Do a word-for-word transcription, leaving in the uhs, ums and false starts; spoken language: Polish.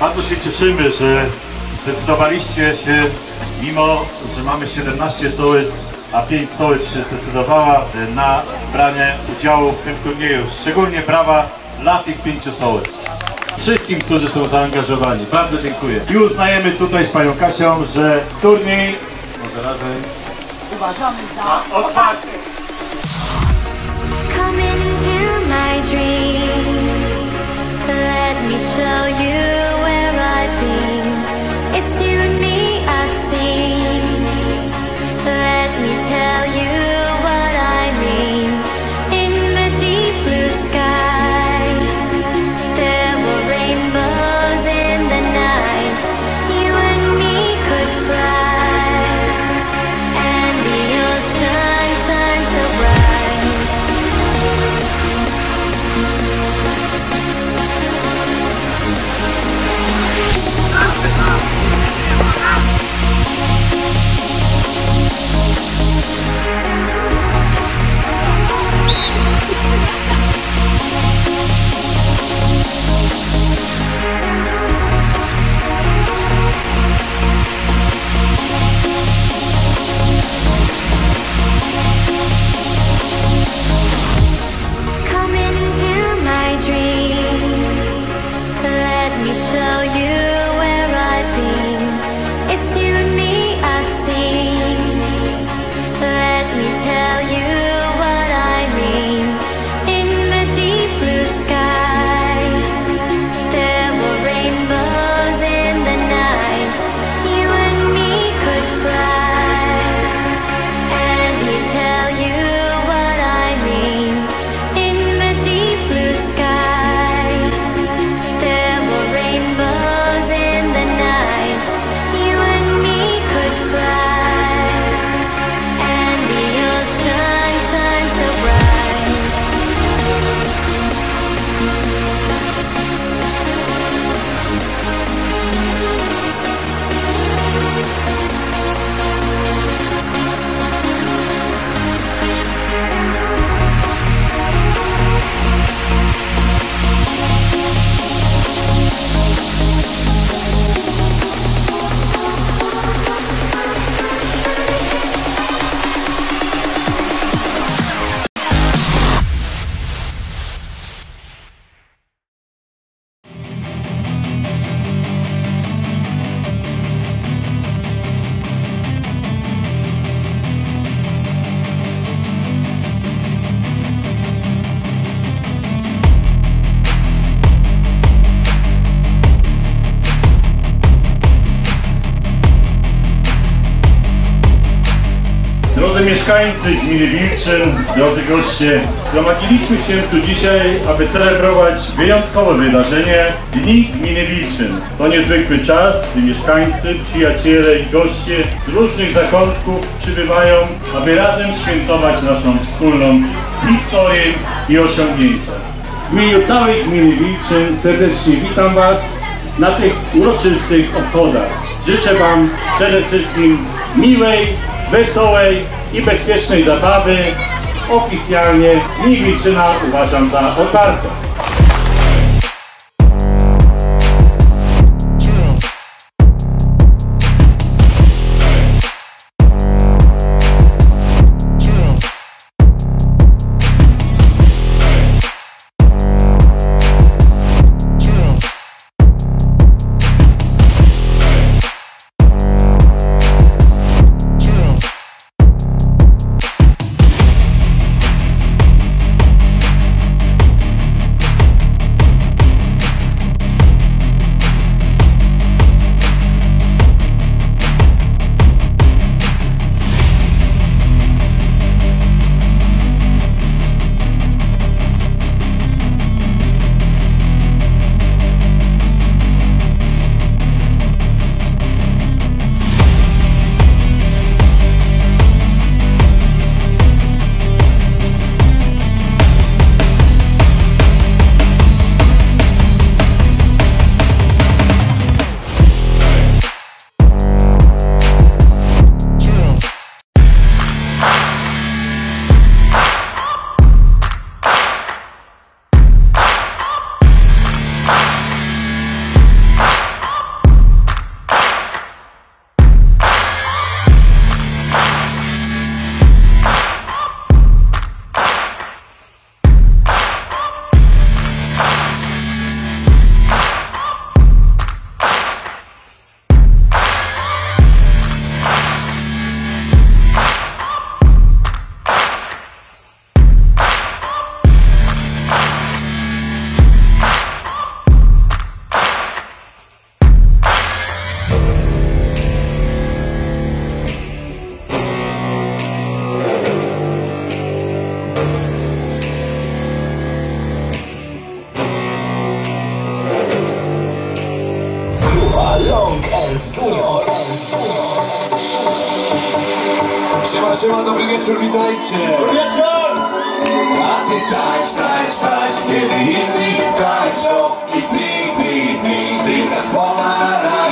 Bardzo się cieszymy, że zdecydowaliście się, mimo że mamy siedemnaście sołec, a pięć sołec się zdecydowała na branie udziału w tym turnieju. Szczególnie brawa dla tych pięciu sołec. Wszystkim, którzy są zaangażowani. Bardzo dziękuję. I uznajemy tutaj z panią Kasią, że turniej może razem uważamy za otwarty. Come into my dream. Let me show you where I've been. It's you and me I've seen. Let me tell you what I mean. In the deep blue sky, there were rainbows in the night. You and me could fly, and the ocean shines so bright. Drodzy mieszkańcy Gminy Wilczyn, drodzy goście, zgromadziliśmy się tu dzisiaj, aby celebrować wyjątkowe wydarzenie Dni Gminy Wilczyn. To niezwykły czas, gdy mieszkańcy, przyjaciele i goście z różnych zakątków przybywają, aby razem świętować naszą wspólną historię i osiągnięcia. W imieniu całej Gminy Wilczyn serdecznie witam Was na tych uroczystych obchodach. Życzę Wam przede wszystkim miłej, wesołej i bezpiecznej zabawy. Oficjalnie Dni Wilczyna uważam za otwarte. Junior. Siema, siema, dobry wieczór, witajcie. Dobry wieczór! A ty tańcz, tańcz, tańcz, kiedy inni tańczą. I pij, pij, pij, drinka z pomarańczą.